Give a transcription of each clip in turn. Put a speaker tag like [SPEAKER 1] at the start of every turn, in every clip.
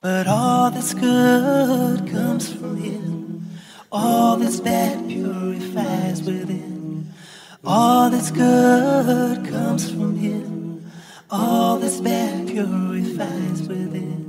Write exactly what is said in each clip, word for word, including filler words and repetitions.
[SPEAKER 1] But all that's good comes from Him. All that's bad purifies within. All that's good comes from Him. All that's bad purifies within.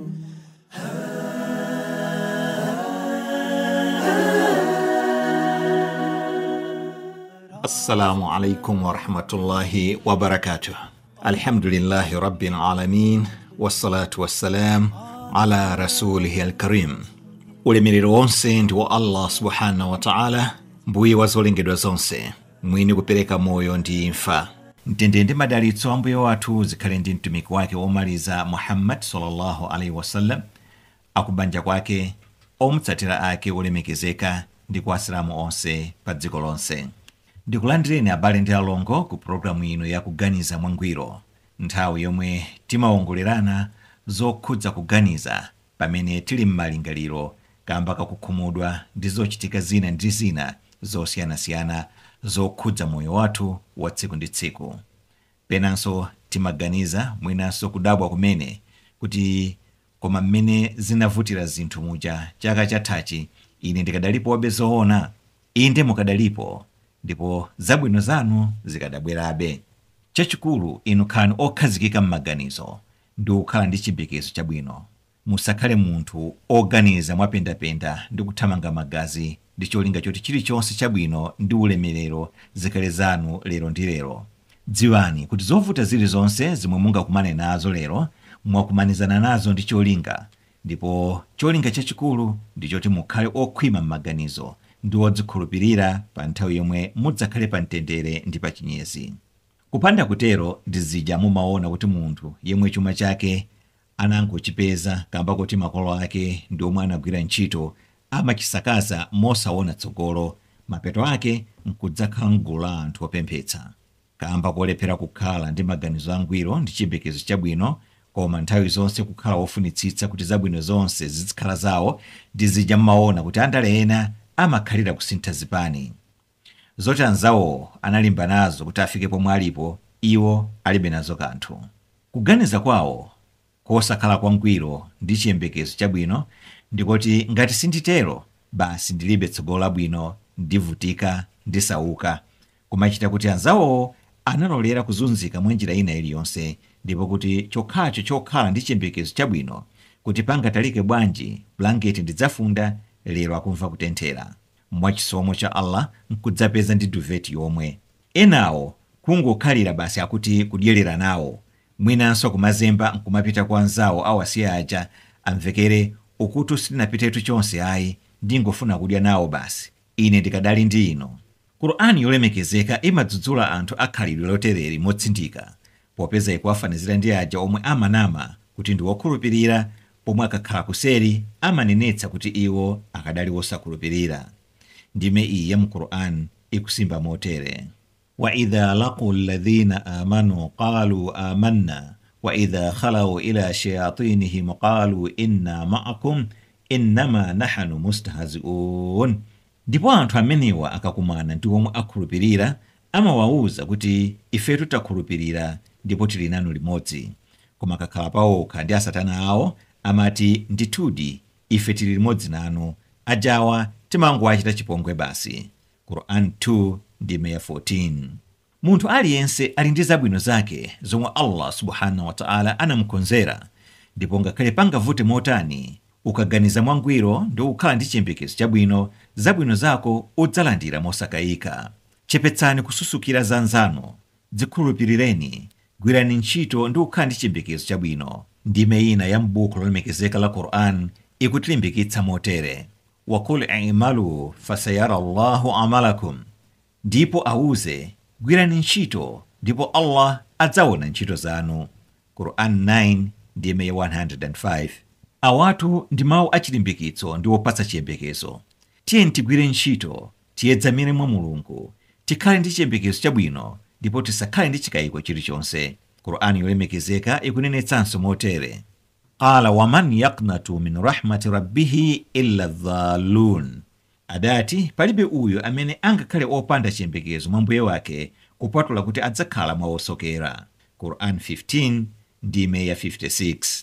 [SPEAKER 2] Assalamu alaikum wa rahmatullahi wa barakatuh. Alhamdulillahi rabbil alamin. Wassalatu wassalam ala rasulihi al-karim. Ulemerero wonse ndi wa Allah subhanahu wa ta'ala, mbuye wa zolengedwa zonse, mwini kupereka moyo ndi imfa. Mtendere ndi madalitso a mbuye wathu zikhale ndi mtumiki wake womaliza Muhammad sallallahu alaihi wasallam, akubanja kwake, omutsatira ake olemekezeka ndi kwa asilamu onse pa dziko lonse. Ndikulandireni abale ndi alongo ku programu ino ya Kuganiza Mwangwiro, nthawi yomwe timawongolerana zokhudza kuganiza pamene tili m'malingaliro kamba kakukhumudwa ndi zochitika zina ndi zina zosiyanasiyana zokhudza moyo wathu wa tsiku ndi tsiku. Penanso timaganiza mwinanso kudabwa kumene kuti koma mmene zinavutira zinthu muja chaka chathachi, ine ndikadalipo wabe zoona, inde mukadalipo, ndipo zabwino zanu zikadabwerabe. Chachikulu inu khalani okhazikika m'maganizo ndi kukhala ndi chiyembekezo chabwino. Musakhale munthu oganiza mwapendapenda ndi kuthamanga magazi ndi cholinga choti chilichonse chabwino ndi ulemerero zikhale zanu lero ndi lero. Dziwani kuti zovuta zilizonse zimwe mungakumane nazo lero mwakumanizana nazo ndi cholinga, ndipo cholinga chachikulu ndi choti mukhale okhwima m'maganizo ndi odzikhulupirira pa nthawi yomwe mudzakhale pa mtendere ndi pa chinyezi. Kupanda kutero ndizija mumaona kuti munthu yemwe chuma chake anangochipeza kamba kuti makolo ake ndi omwe anagwira ntchito amachisakaza mosaona tsogolo, mapeto ake nkudzakhala mgulu la anthu opemphetsa kamba kolephera kukhala ndi maganizo angwiro ndi chiyembekezo chabwino, koma nthawi zonse kukhala ofunitsitsa kuti zabwino zonse zizikhala zawo. Ndizija mmaona kuti andale ena amakhalira kusintha zipani zoti anzawo analimba nazo kuti afike pomwe alipo, iwo alibe nazo kanthu. Kuganiza kwawo kosakhala kwangwiro ndi chiyembekezo chabwino ndikoti ngati sinditero basi ndilibe tsogolo labwino, ndivutika, ndisauka, kumachita kuti anzawo analolera kuzunzika mwenjira ina iliyonse, ndipo kuti chokhacho chokhala ndi chiyembekezo chabwino kuti pangatalike bwanji blanketi ndidzafunda, lero akumva kutenthera. Mwachisomo cha Allah nkudzapeza ndi duveti yomwe. Enawo kungokhalira basi akuti kudyerera nawo, mwinanso kumazemba nkumapita kwa anzawo awasiya aja amvekere ukuti sitinapitetu chonse ayi, ndingofuna kudya nawo basi, ine ndikadali ndi ino. Qur'ani yolemekezeka imadzudzula anthu akhalidwe lotereri motsindika, popeza ikuwafanizira ndi aja omwe amanama kuti ndi wokhulupirira, pomwe akakhala kuseri amanenetsa kuti iwo akadali wosakhulupirira. Ndime iyi ya mu Qur'an ikusimba motere: wa idha laqu alladhina amanu qalu amanna wa idha khalau ila shayatinihim qalu inna ma'akum innama nahnu mustahzi'un. Ndipo anthu amenewa akakumana ndi omwe akhulupirira amawawuza kuti ifetu takhulupirira ndipo tili nanu limodzi, koma kakhala pawokha ndi asatana awo amati ndithudi ife tili limodzi nanu, ajawa timangowachita chipongwe basi. Quran two ndime ya fourteen. Munthu aliyense ali ndi zabwino zake zomwe Allah subhanahu wa ta'ala anamukonzera, ndipo ngakhale pangavute motani ukaganiza mwangwiro ndi ukhala ndi chiyembekezo chabwino, zabwino zako udzalandira mosakayika. Chepetsani kususukira za anzanu, dzikhulupirireni, gwirani ntchito ndi ukhala ndi chiyembekezo chabwino. Ndime ina ya m'buku lolemekezeka la Qur'an ikutilimbikitsa motere: wa qul i'malu fasayara Allahu amalakum. Ndipo auze, gwirani ntchito ndipo Allah adzaona ntchito zanu. Qur'an nine ndime ya one hundred five. Awatu ndi mawu achilimbikitso ndi wopatsa chiyembekezo. Tiyeni tigwire ntchito, tiyedzamire mwa Mulungu, tikhale ndi chiyembekezo chabwino ndipo tisakhale ndi chikayiko chilichonse. Qur'ani yolemekezeka ikunenetsanso motere: qala waman yaqnatu min rahmati rabbihi illa dhalun. Adati palibe uyo amene angakhale opanda chiyembekezo mwa mbuye wake kupatula kuti adzakhala mwa osokera. Qur'an fifteen ndime ya fifty-six.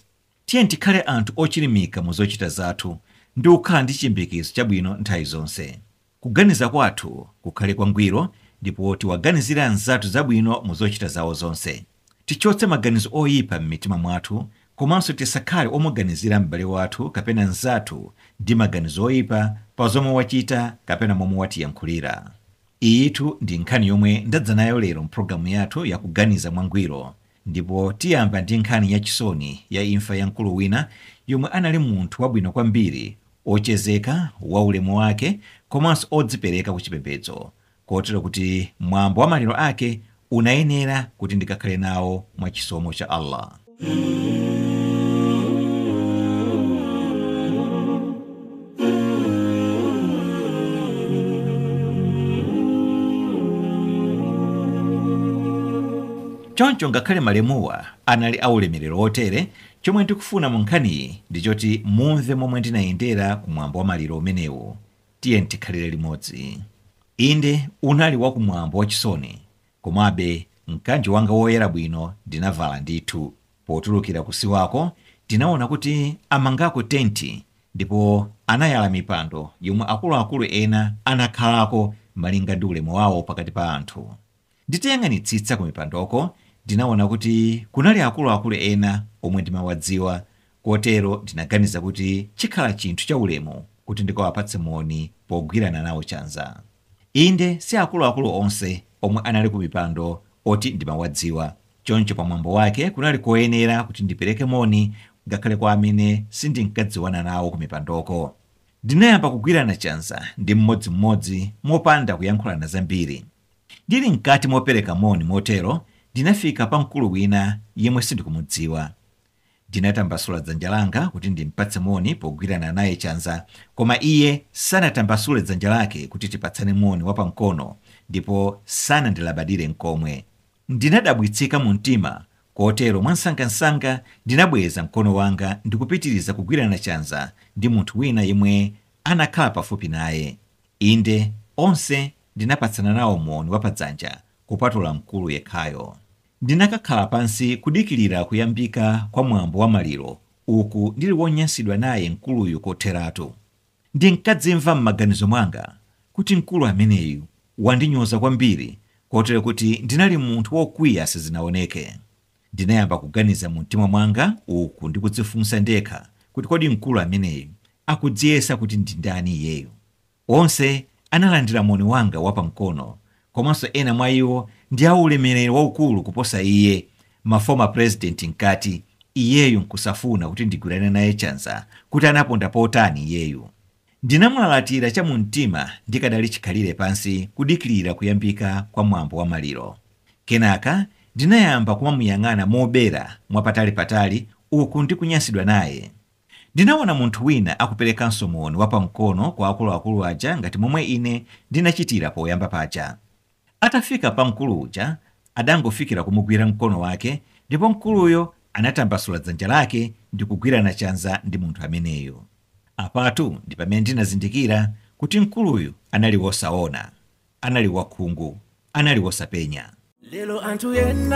[SPEAKER 2] tiye tikhale anthu ochilimika mu zochita zathu ndi kukhala ndi chiyembekezo chabwino nthawi zonse. Kuganiza kwathu kukhale kwangwiro ndipo tiwaganizire anzathu zabwino mu zochita zawo zonse. Tichotse maganizo oyipa m'mitima mwathu, komanso tisakhale omuganizira m'bale wathu kapena anzathu ndi maganizo oyipa pa zomwe wachita kapena momwe watiyankhulira. Iyitu ndi nkhani yomwe ndadza nayo lero mpulogalamu yathu ya Kuganiza Mwangwiro, ndipo tiyamba ndi nkhani yachisoni ya imfa ya mkulu wina yomwe anali munthu wabwino kwambiri, ochezeka, waulemu wake, komanso odzipereka kuchipembedzo, kotero kuti mwambo wa maliro ake unayenera kuti ndikakhale nawo mwa chisomo cha Allah. Choncho ngakhale malemuwa anali aulemerero otere, chomwe ndikufuna mu nkhaniyi ndi choti mumve momwe ndinayendera kumwambo wa maliro umenewu. Tiye tikhalire limodzi. Inde unali wa kumwambo wachisoni, komabe mkanjo wanga woyera bwino ndinavala ndithu. Potulukira kusiwako ndinaona kuti amangako tenti ndipo anayala mipando yomwe akuluakulu ena anakhalako malinga ndi ulemu wawo pakati pa anthu. Nditayang'anitsitsa ku mipandoko ndinaona kuti kunali akuluakulu ena omwe ndimawadziwa, kotero ndinaganiza kuti chikhala chinthu cha ulemu kuti ndikawapatse moni pogwirana nawo chanza. Inde si akuluakulu onse omwe anali ku mipando oti ndimawadziwa, choncho pamwambo wake kunali koyenera kuti ndipereke moni ngakhale kwa amene sindinkadziwana nawo ku mipandoko. Ndinayamba kugwirana chanza ndi mmodzimmodzi mopanda kuyankhulana zambiri. Ndili mkati mopereka moni motero, ndinafika pa mkulu wina yemwe sindikumudziwa. Ndinatambasula dzanja langa kuti ndimpatse moni pogwirana naye chanza, koma iye sanatambasule dzanja lake kuti tipatsane moni wapamkono, ndipo sanandilabadire nkomwe. Ndinadabwitsika mu mtima, kotero mwansangansanga ndinabweza mkono wanga ndikupitiriza kugwirana chanza ndi munthu wina yemwe anakhala pafupi naye. Inde onse ndinapatsana nawo moni wapadzanja kupatula mkulu yekhayo. Ndinakakhala pansi kudikilira kuyambika kwa mwambo wa maliro, uku ndili wonyansidwa naye mkuluyu kotheratu. Ndinkadzimva m'maganizo mwanga kuti mkulu ameneyu wandinyoza kwambiri, kotero kuti ndinali munthu wokwiya sizinaoneke. Ndinayamba kuganiza mu mtima mwanga uku ndikudzifunsa ndekha kuti kodi mkulu ameneyu akudziyesa kuti ndi ndani iyeyo. Onse analandira moni wanga wapamkono, komanso ena mwa iwo ndi aulemerero waukulu kuposa iye, mafoma president nkati iyeyu nkusafuna kuti ndigwirane naye chanza kuti anaponda potani iyeyu. Ndinamulalatira cha mu mtima ndikadali chikhalire pansi kudikilira kuyambika kwa mwambo wa maliro. Kenaka ndinayamba kumamuyang'ana mobera mwapatali-patali uku ndikunyansidwa naye. Ndinaona munthu wina akuperekanso moni wapamkono kwa akuluakulu aja ngati momwe ine ndinachitira poyamba paja. Atafika pa mkulu uja, adangofikira kumugwira mkono wake, ndipo mkuluyo anatambasula dzanja lake ndi kugwirana chanza ndi munthu ameneyo. Apatu ndi pamene ndinazindikira kuti mkuluyu anali wosaona, anali wakhungu, anali wosapenya.
[SPEAKER 1] Lelo anthu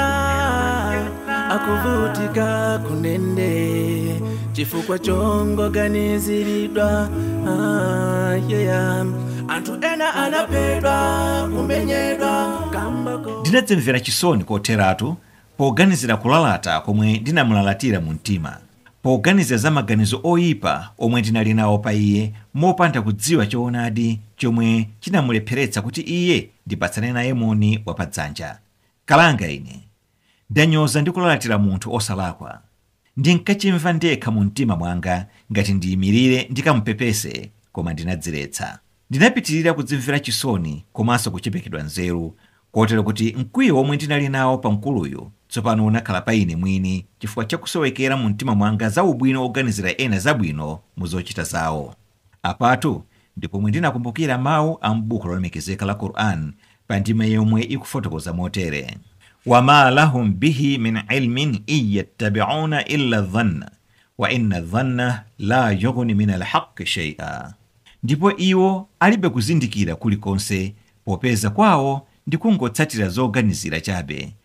[SPEAKER 1] ena akuvutika kunende chifukwa chongoganiziridwa. Ah, yeah. Anthu ena anapedwa kumenyedwa kambako.
[SPEAKER 2] Ndinadzimvera chisoni kotheratu poganizira kulalata komwe ndinamulalatira mu mtima, poganiza za maganizo oyipa omwe ndinali nawo pa iye mopanda kudziwa choonadi chomwe chinamulepheretsa kuti iye ndipatsane naye moni wapadzanja. Kalanga ine ndanyoza ndi kulalatira munthu osalakwa. Ndinkachimva ndekha mu mtima mwanga ngati ndiyimirire ndikamupepese, koma ndinadziletsa. Ndinapitirira kudzimvera chisoni komanso kuchepekedwa nzeru, kotero kuti mkwiyo omwe ndinali nawo pa mkuluyu tsopano unakhala pa ine mwini chifukwa chakusowekera mu mtima mwanga za ubwino oganizira ena zabwino mu zochita zawo. Apatu ndipo mwe ndinakumbukira mawu a m'buku lolemekezeka la Qur'an pa ndima yomwe ikufotokoza motere: wama lahum bihi min ilmin iyattabi'una illa dhanna wa inna dhanna la yughni min alhaqqi shay'a. Ndipo iwo alibe kuzindikira kulikonse, popeza kwawo ndikungotsatira zoganizira chabe,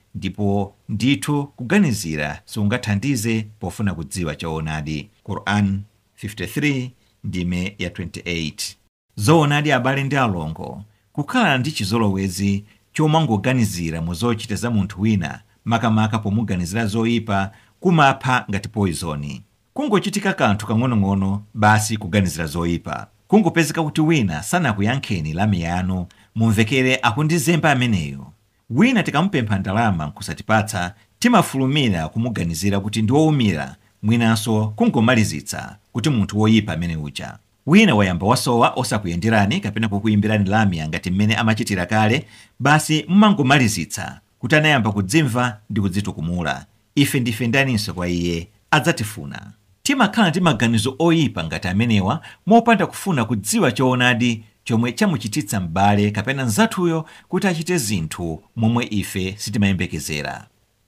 [SPEAKER 2] ndipo ndithu kuganizira sikungathandize pofuna kudziwa choonadi. Quran fifty-three ndime ya twenty-eight. Zoonadi abale ndi alongo, kukhala ndi chizolowezi chomangoganizira mu zochita za munthu wina makamaka pomuganizira zoyipa kumapha ngati poizoni. Kungochitika kanthu kang'onong'ono basi kuganizira zoyipa, kungopezeka kuti wina sanakuyankheni lami yanu mumvekere akundizemba ameneyo. Wina tikamupempha ndalama nkusatipatsa timafulumira kumuganizira kuti ndi wowumira, mwinanso kungomalizitsa kuti munthu woyipa amene uja. Wina wayamba wasowa osakuyenderani kapena kukuyimbirani lami ngati mmene amachitira kale, basi mmangomalizitsa kuti anayamba kudzimva ndi kudzitukumula. Ife ndife ndaninso kwa iye, adzatifuna. Timakhala ndi maganizo oyipa ngati amenewa mopanda kufuna kudziwa choonadi chomwe chamuchititsa m'bale kapena nzathuyo kuti achite zinthu momwe ife sitimayembekezera.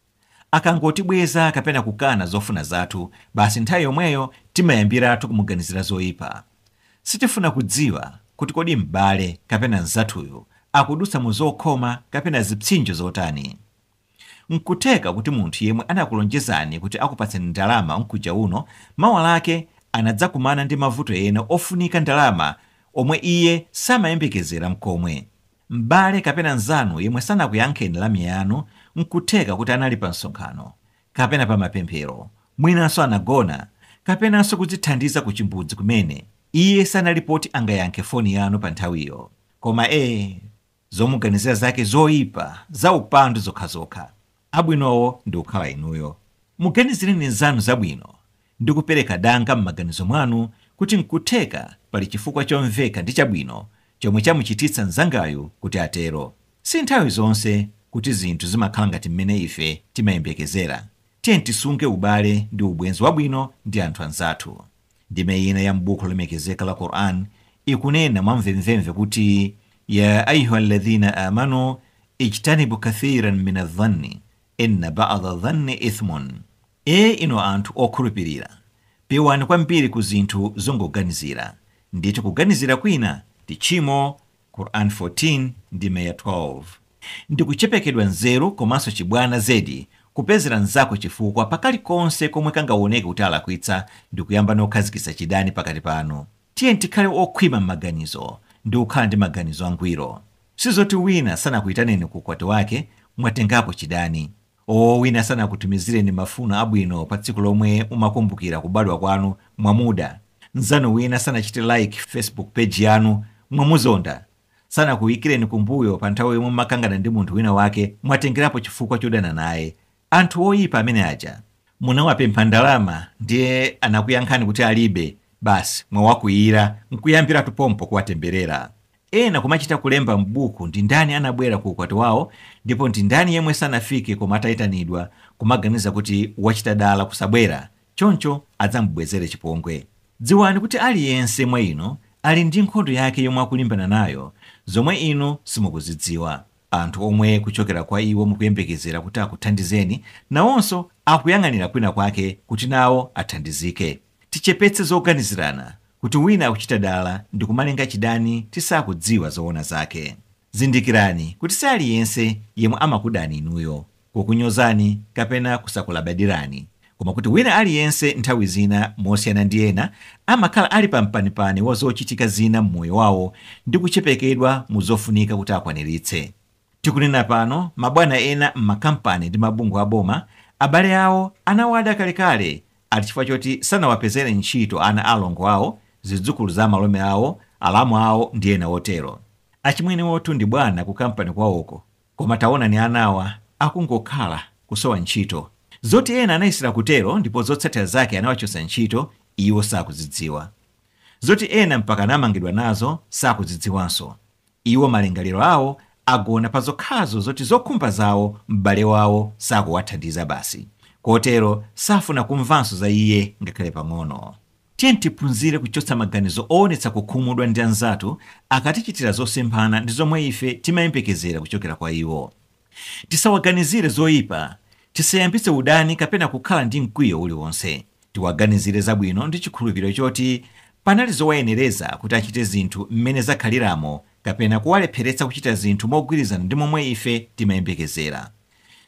[SPEAKER 2] Akangotibweza kapena kukana zofuna zathu, basi nthawi yomweyo timayambiratu kumuganizira zoyipa. Sitifuna kudziwa kuti kodi m'bale kapena nzathuyo akudutsa mu zokhoma kapena zipsinjo zotani. Nkutheka kuti munthu yemwe anakulonjezani kuti akupatseni ndalama nkuja uno, mawa lake anadzakumana ndi mavuto ena ofunika ndalama omwe iye samayembekezera mkomwe. M'bale kapena nzanu yemwe sanakuyankheni lami yanu nkutheka kuti anali pa msonkhano kapena pa mapemphero, mwinanso anagona kapenanso kudzithandiza ku chimbudzi kumene iye sanalipoti angayankhe foni yanu pa nthawiyo. Koma ee, zomuganizira zake zoyipa za upandu zokhazokha. Abwinowo ndi kukhala inuyo. Muganizireni nzanu zabwino ndi kupereka danga m'maganizo mwanu kuti nkutheka pali chifukwa chomveka ndi chabwino chomwe chamuchititsa nzangayo kuti atero. Si nthawi zonse kuti zinthu zimakhala ngati mmene ife timayembekezera. Tiye tisunge ubale ndi ubwenzi wabwino ndi anthu anzathu. Ndime ina ya m'buku lolemekezeka la Quran ikunena mwamvemvemve kuti ya ayyuhalladhina amanu ijtanibu kathiran min adh-dhanni inna ba'dha adh-dhanni ithmun. E ino anthu okhulupirira, pewani kwambiri ku zinthu zongoganizira, ndithu kuganizira kwina ndi tchimo. Quran fourteen ndime ya twelve. Ndikuchepekedwa nzeru komanso chibwana zedi kupezera nzako chifukwa pakali konse komwe kangaoneke kuti alakwitsa ndi kuyamba nokhazikitsa chidani pakati panu. Tiye tikhale okhwima m'maganizo ndi kukhala ndi maganizo angwiro. Sizoti wina sanakuyitaneni ku ukwati wake mwatengapo chidani. O wina sanakutumizireni mafuno abwino pa tsiku lomwe umakumbukira kubadwa kwanu mwamuda. Nzanu wina sanachite like Facebook page yanu mwamuzonda. Sanakuyikireni kumbuyo pa nthawi yomwe makangana ndi munthu wina wake mwatengerapo chifukwa chodana naye. Anthu oyipa amene aja munawapempha ndalama ndiye anakuyankhani kuti alibe, basi mwawakuyira nkuyambira tupompo kuwatemberera. Ena kumachita kulemba m'buku ndi ndani anabwera ku ukwati wawo ndipo ndi ndani yemwe sanafike koma atayitanidwa, kumaganiza kuti wachita dala kusabwera, choncho adzamubwezere chipongwe. Dziwani kuti aliyense mwa inu ali ndi nkhondo yake yomwe akulimbana nayo, zomwe inu simukuzidziwa. Anthu omwe kuchokera kwa iwo mukuyembekezera kuti akuthandizeni, nawonso akuyang'anira kwina kwake kuti nawo athandizike. Tichepetse zoganizirana kuti wina akuchita dala ndi kumalenga chidani tisakudziwa zoona zake. Zindikirani kuti si aliyense yemwe amakudani inuyo, kukunyozani kapena kusakulabadirani, koma kuti wina aliyense nthawi zina mosiyana ndi ena amakhala ali pampanipani wa zochitika zina mmoyo wawo ndi kuchepekedwa mu zofunika kuti akwaniritse. Tikunena pano mabwana ena m'makampani ndi mabungwe aboma, abale awo anawada kalekale ali chifukwa choti sanawapezere ntchito ana alongo awo, zidzukulu za malome awo, alamu awo ndi ena otero. Achimwene wotu ndi bwana ku kampani kwawoko, koma taona ni anawa akungokhala kusowa ntchito. Zoti ena anayisira kutero ndipo zotsatira zake anawachosa ntchito, iwo sakuzidziwa. Zoti ena mpaka anamangidwa nazo sakuzidziwanso. Iwo malingaliro awo agona pa zokhazo zoti zokhumba zawo m'bale wawo sakuwathandiza basi, kotero safuna kumvanso za iye ngakhale pang'ono. Tiye tiphunzire kuchotsa maganizo oonetsa kukhumudwa ndi anzathu akatichitira zosemphana ndi zomwe ife timayembekezera kuchokera kwa iwo. Tisawaganizire zoyipa, tisayambitse udani kapena kukhala ndi mkwiyo uliwonse. Tiwaganizire zabwino ndi chikhulupiriro choti panali zowayenereza kuti achite zinthu mmene zakhaliramo kapena kuwalepheretsa kuchita zinthu mogwirizana ndi momwe ife timayembekezera.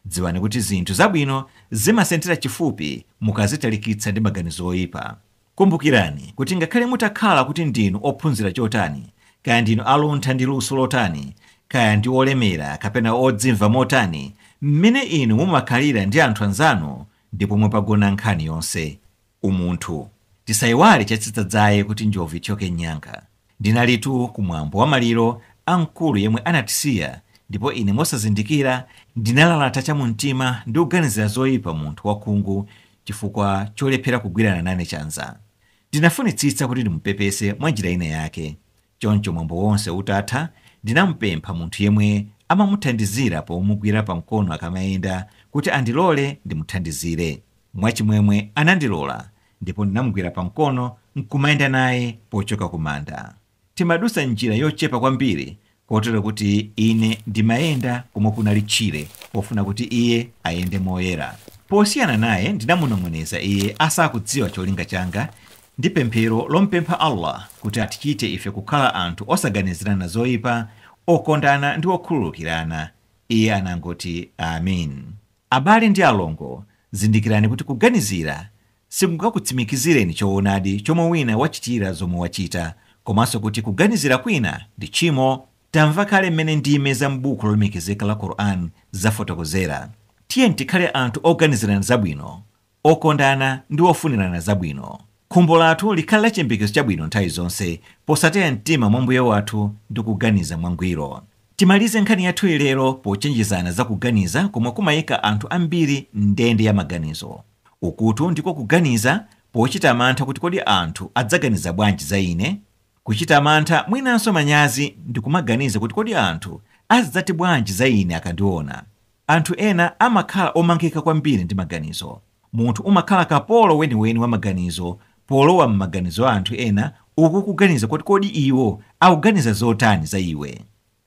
[SPEAKER 2] dziwani kuti zinthu zabwino zimasentera chifupi mukazitalikitsa ndi maganizo oyipa. Kumbukirani kuti ngakhale mutakhala kuti ndinu ophunzira chotani, kaya ndinu aluntha ndi luso lotani, kaya ndi olemera kapena odzimva motani, mmene inu mumakhalira ndi anthu anzanu ndipo mwapagona nkhani yonse umunthu. Tisayiwale chatsitsadzaye kuti njovu ichoke nyanga. Ndinalitu kumwambo wa maliro amkulu yemwe anatisiya, ndipo ine mosazindikira ndinalalata chamumtima ndi kuganizira zoyipa munthu wakhungu chifukwa cholephera kugwirana nane chanza. Ndinafunitsitsa kuti ndimupepese mwa njira ina yake. Choncho mwambo wonse utatha, ndinamupempha munthu yemwe amamuthandizira pomugwira pamkono akamayenda kuti andilole ndimuthandizire. Mwachimwemwe anandilola, ndipo ndinamugwira pamkono nkumayenda naye pochoka kumanda. Timadusa njira yochepa kwambiri, kotero kuti ine ndimayenda komwe kunali tchire pofuna kuti iye ayende moyera. Posiyana naye ndinamunong'oneza iye asakudziwa cholinga changa ndi pemphero lompempha Allah kuti atichite ife kukhala anthu osaganizirana zoyipa, okondana ndi okhululukirana. Iye anangoti amin. Abale ndi alongo, zindikirani kuti kuganizira sikungakutsimikizireni choonadi chomwe wina wachitira zomwe wachita, komanso kuti kuganizira kwina ndi tchimo. Tamva kale mmene ndime za m'buku lolemekezeka la Qur'an zafotokozera. Tiyeni tikhale anthu oganizirana zabwino, okondana ndi ofunirana zabwino. Khumbo lathu likhale la chiyembekezo chabwino nthawi zonse, posataya mtima mwa mbuye wathu ndi kuganiza mwangwiro. Timalize nkhani yathu lero pochenjezana za kuganiza komwe kumayika anthu ambiri ndende ya maganizo. Ukutu ndiko kuganiza pochita mantha kuti kodi anthu adzaganiza bwanji za ine. Kuchita mantha mwinanso manyazi ndi kumaganiza kuti kodi anthu adzati bwanji za ine akandiona. Anthu ena amakhala omangika kwambiri ndi maganizo. Munthu umakhala kapolo weniweni wa maganizo, polowa m'maganizo a anthu ena ukukuganiza kuti kodi iwo akuganiza zotani za iwe.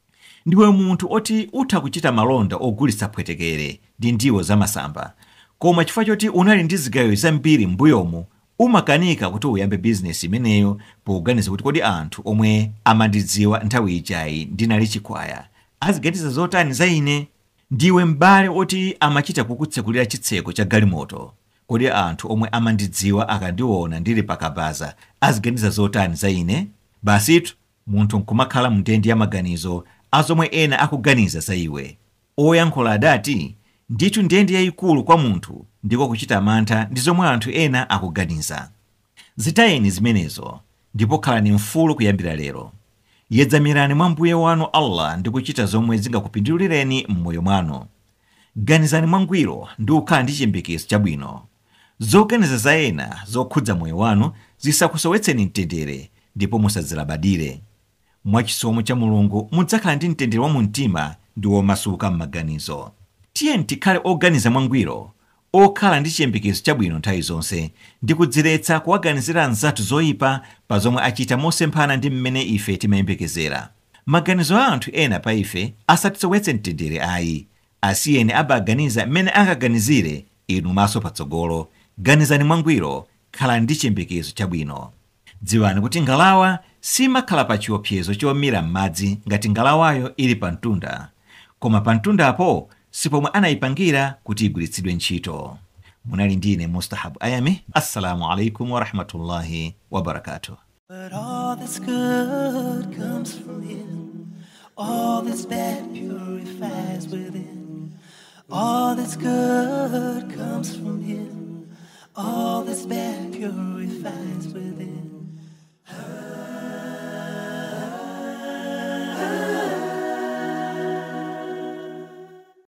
[SPEAKER 2] Ndiwe munthu oti utha kuchita malonda ogulitsa pwetekere ndi ndiwo zamasamba, koma chifukwa choti unali ndi zigayo zambiri m'mbuyomu umakanika kuti uyambe bizinesi imeneyo poganiza kuti kodi anthu omwe amandidziwa nthawi ijayi ndinali chikwaya aziganiza zotani za ine. Ndiwe m'bale oti amachita kukutsekulira chitseko cha galimoto, kodi anthu omwe amandidziwa akandiona ndili pakabaza aziganiza zotani za ine. Basitu munthu nkumakhala mndende ya maganizo azomwe ena akuganiza za iwe. Oyankhula adati, ndithu ndende yayikulu kwa munthu ndiko kuchita mantha ndi zomwe anthu ena akuganiza. Zitayeni zimenezo ndipo khalani mfulu kuyambira lero. Yedzamirani mwa mbuye wanu Allah ndi kuchita zomwe zingakupindulireni m'moyo mwanu. Ganizani mwangwiro ndi kukhala ndi chiyembekezo chabwino. Zoganiza za ena zokhudza moyo wanu zisakusowetseni mtendere ndipo musadzilabadire. Mwachisomo cha Mulungu mudzakhala ndi mtendere wa mumtima ndi womasuka m'maganizo. Tiyeni tikhale oganiza mwangwiro, okhala ndi chiyembekezo chabwino nthawi zonse ndi kudziletsa kuwaganizira anzathu zoyipa pa zomwe achita mosemphana ndi mmene ife timayembekezera. Maganizo a anthu ena pa ife asatisowetse mtendere ayi. Asiyeni abaganiza mmene angaganizire, inu maso patsogolo. Ganizani mwangwiro, khalani ndi chiyembekezo chabwino. Dziwani kuti ngalawa simakhala pa chiopsezo chomira m'madzi ngati ngalawayo ili pa mtunda, koma pa mtundapo sipomwe anayipangira kuti igwiritsidwe ntchito. Munali ndine Mustahab Ayami. Assalamu alaikum wa rahmatullahi wa barakatuh.
[SPEAKER 1] But all that's good comes from Him. All that's bad purifies within. All that's good comes from Him. All that's bad purifies within.